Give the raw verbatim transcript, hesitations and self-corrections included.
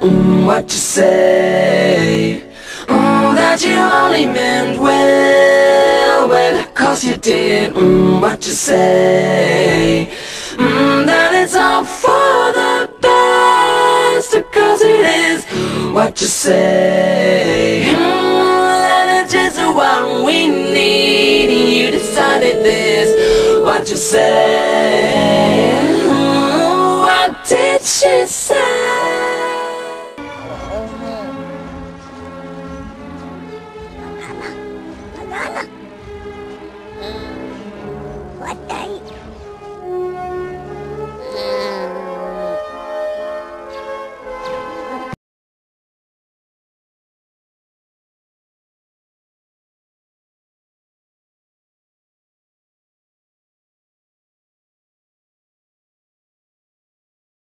mm, what you say. Mm, that you only meant well, well, cause you did, mm, what you say. Mm, that it's all for the best, cause it is what you say. Mm, that it's just what we need, and you decided this, what you say. Mm, what did she say?